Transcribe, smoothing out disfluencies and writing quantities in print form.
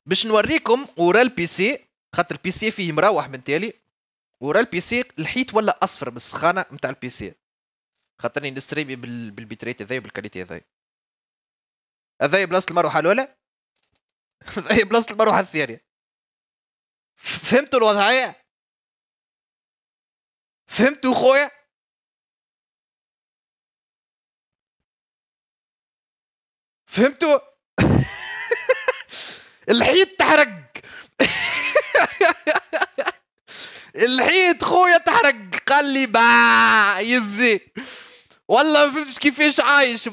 باش نوريكم ورا البي سي، خاطر البي سي فيه مروح من تالي. ورا البي سي الحيط ولا اصفر بالسخانه نتاع البي سي، خاطرني نستريمي بالبيتريت هذايا وبالكاليتي هذايا. هذايا بلاصه المروحه الاولى. هذايا بلاصه المروحه الثانيه. فهمتوا الوضعيه؟ فهمتوا خويا؟ فهمتوا؟ الحيط تحرق. الحيط خويا تحرق، قال لي با يزي. والله ما فهمتش كيفاش عايش.